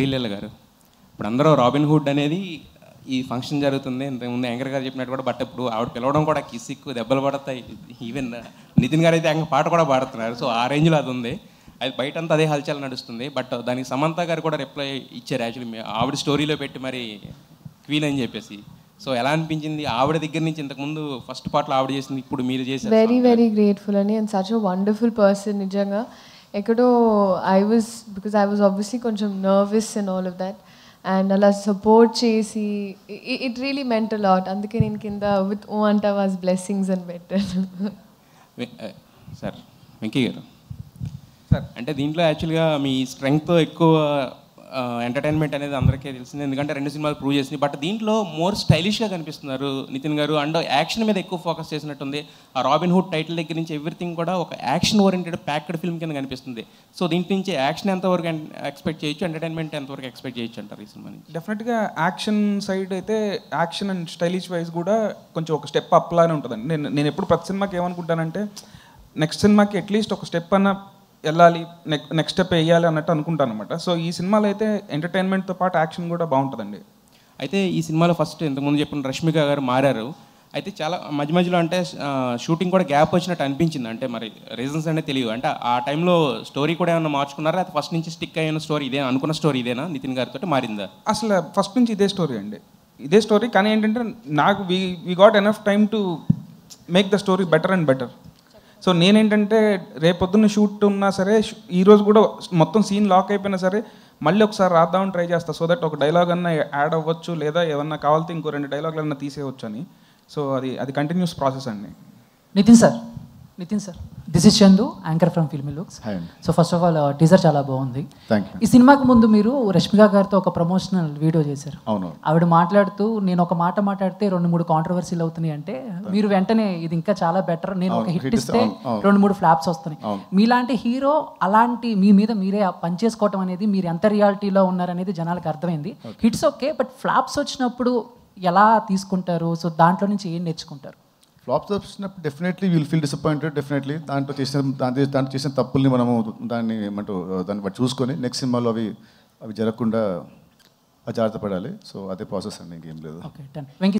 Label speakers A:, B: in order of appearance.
A: శ్రీలీల గారు, ఇప్పుడు అందరూ రాబిన్ హుడ్ అనేది ఈ ఫంక్షన్ జరుగుతుంది, ఇంతకుముందు యాంకర్ గారు చెప్పినట్టు కూడా, బట్ ఇప్పుడు ఆవిడ పిలవడం కూడా కిసిక్కు దెబ్బలు పడతాయి. ఈవెన్ నితిన్ గారు అయితే ఆయన పాట కూడా పాడుతున్నారు. సో ఆ రేంజ్లో అది ఉంది. అది బయటంతా అదే హల్చల్ నడుస్తుంది. బట్ దానికి సమంత గారు కూడా రిప్లై ఇచ్చారు యాక్చువల్లీ, ఆవిడ స్టోరీలో పెట్టి మరి క్వీన్ అని చెప్పేసి. సో ఎలా అనిపించింది ఆవిడ దగ్గర నుంచి? ఇంతకుముందు ఫస్ట్ పార్ట్లో ఆవిడ చేసింది, ఇప్పుడు మీరు చేశారు.
B: వెరీ వెరీ గ్రేట్ఫుల్ అని, and such a wonderful person. నిజంగా ఎక్కడో బికాజ్ ఐ వాజ్ ఆబ్వియస్లీ కొంచెం nervous and all of that, and అలా సపోర్ట్ చేసి it really meant a lot. అందుకే నేను కింద విత్ ఓ అంట వాజ్ బ్లెస్సింగ్స్ అని పెట్టాను.
A: సార్ వెంకీ గారు సార్, అంటే దీంట్లో యాక్చువల్గా మీ స్ట్రెంగ్త్ ఎక్కువ ఎంటర్టైన్మెంట్ అనేది అందరికీ తెలిసింది, ఎందుకంటే 2 సినిమాలు ప్రూవ్ చేసింది. బట్ దీంట్లో మోర్ స్టైలిష్గా కనిపిస్తున్నారు నితిన్ గారు, అండ్ యాక్షన్ మీద ఎక్కువ ఫోకస్ చేసినట్టుంది. ఆ రాబిన్ హుడ్ టైటిల్ దగ్గర నుంచి ఎవ్రీథింగ్ కూడా ఒక యాక్షన్ ఓరియంటెడ్ ప్యాక్డ్ ఫిల్మ్ కింద కనిపిస్తుంది. సో దీంట్ నుంచి యాక్షన్ ఎంతవరకు ఎక్స్పెక్ట్ చేయొచ్చు, ఎంటర్టైన్మెంట్ ఎంతవరకు ఎక్స్పెక్ట్ చేయొచ్చు అంటారు ఈ సినిమా నుంచి?
C: డెఫినెట్గా యాక్షన్ సైడ్ అయితే యాక్షన్ అండ్ స్టైలిష్ వైజ్ కూడా కొంచెం ఒక స్టెప్ అప్ లానే ఉంటుందండి. నేను ఎప్పుడు ప్రతి సినిమాకి ఏమనుకుంటానంటే, నెక్స్ట్ సినిమాకి అట్లీస్ట్ ఒక స్టెప్ అన్న వెళ్ళాలి, నెక్స్ట్ స్టెప్ వేయాలి అన్నట్టు అనుకుంటాను అనమాట. సో ఈ సినిమాలో అయితే ఎంటర్టైన్మెంట్తో పాటు యాక్షన్ కూడా బాగుంటుందండి.
A: అయితే ఈ సినిమాలో ఫస్ట్ ఇంతకుముందు చెప్పిన రష్మిక గారు మారారు. అయితే చాలా మధ్య మధ్యలో అంటే షూటింగ్ కూడా గ్యాప్ వచ్చినట్టు అనిపించింది. అంటే మరి రీజన్స్ అనేది తెలియదు. అంటే ఆ టైంలో స్టోరీ కూడా ఏమన్నా మార్చుకున్నారా, అది ఫస్ట్ నుంచి స్టిక్ అయిన స్టోరీ ఇదే అనుకున్న స్టోరీ ఇదేనా నితిన్ గారితో మారిందా?
C: అసలు ఫస్ట్ నుంచి ఇదే స్టోరీ అండి, ఇదే స్టోరీ. కానీ ఏంటంటే నాకు we got enough time to make the story better and better. So నేనేంటంటే రేపొద్దున్న షూట్ ఉన్నా సరే, ఈరోజు కూడా మొత్తం సీన్ లాక్ అయిపోయినా సరే మళ్ళీ ఒకసారి రాద్దామని ట్రై చేస్తా, సో దట్ ఒక డైలాగ్ అన్నా యాడ్ అవ్వచ్చు, లేదా ఏమన్నా కావాలితే ఇంకో 2 డైలాగులు అన్నా తీసేయవచ్చు అని. సో అది కంటిన్యూస్ ప్రాసెస్ అండి.
D: Nitin sir, this is Chandu, anchor from Filmy Looks. So first of all teaser చాలా బాగుంది. ఈ సినిమాకి ముందు మీరు రష్మిక గారితో ఒక ప్రమోషనల్ వీడియో చేశారు.
E: అవును.
D: ఆవిడ మాట్లాడుతూ, నేను ఒక మాట మాట్లాడితే 2-3 కాంట్రవర్సీలు అవుతున్నాయి అంటే, మీరు వెంటనే ఇది ఇంకా చాలా బెటర్, నేను ఒక హిట్ ఇస్తే 2-3 ఫ్లాప్స్ వస్తున్నాయి. మీలాంటి హీరో అలాంటి మీ మీద మీరే పనిచేసుకోవటం అనేది, మీరు ఎంత రియాలిటీలో ఉన్నారనేది జనాలకు అర్థమైంది. హిట్స్ ఓకే, బట్ ఫ్లాప్స్ వచ్చినప్పుడు ఎలా తీసుకుంటారు? సో దాంట్లో నుంచి ఏం నేర్చుకుంటారు?
E: ఫ్లాప్స్ వచ్చినప్పుడు definitely will feel disappointed. Definitely దాంట్లో చేసిన తప్పుల్ని మనము దాన్ని బట్టి చూసుకొని నెక్స్ట్ సినిమాలో అవి జరగకుండా జాగ్రత్త పడాలి. సో అదే ప్రాసెస్ అండి, ఇంకేం లేదు.
D: Okay, done.